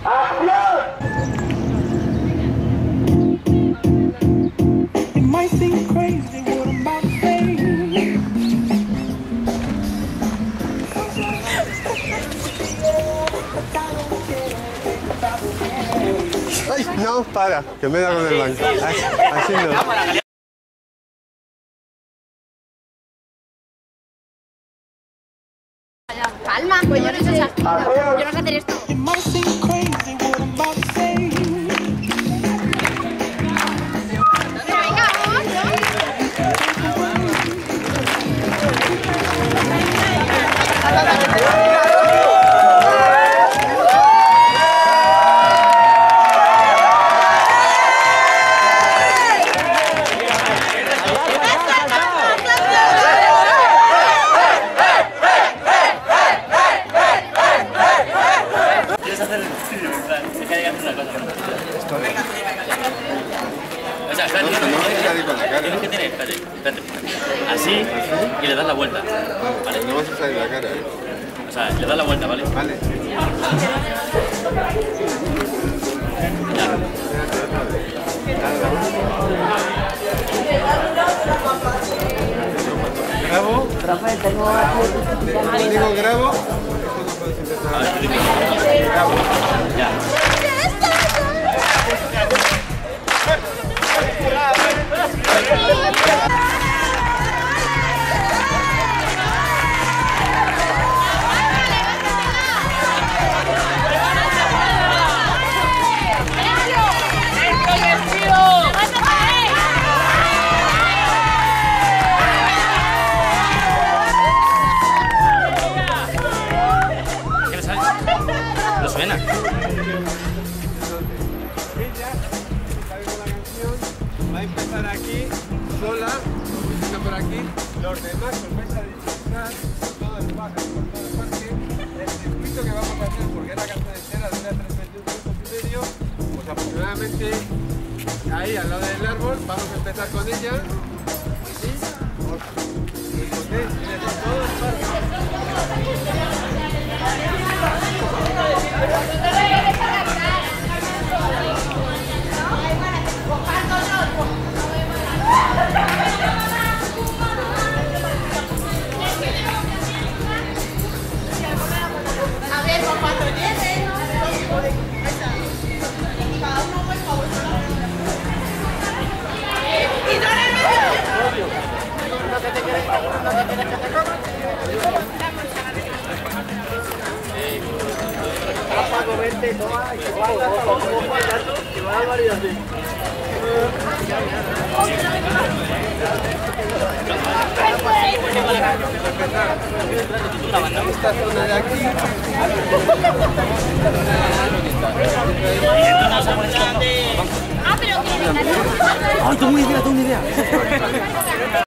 Ay, no, para, que me da con el banco. Así no. Calma, pues yo no sé esas cosas. Yo no sé hacer esto. Pero venga, vamos, Tienes que tener, espérate. Así y le das la vuelta. ¿Vale? No vas a salir la cara, ¿eh? O sea, le das la vuelta, ¿vale? Vale. Grabo. Rafael, tengo Digo grabo. Grabo. Ya. ¿No suena? Ella sabe con la canción, va a empezar aquí, sola, empieza por aquí, los demás os vais a disfrutar por todo el parque, el circuito que vamos a hacer, porque es la canción entera, dura 3 minutos y medio, pues aproximadamente ahí al lado del árbol, vamos a empezar con ella, y os de todo el parque. a ver, con 4 llegues. Esta zona de aquí. Ah, pero que ¡Ay, tengo una idea!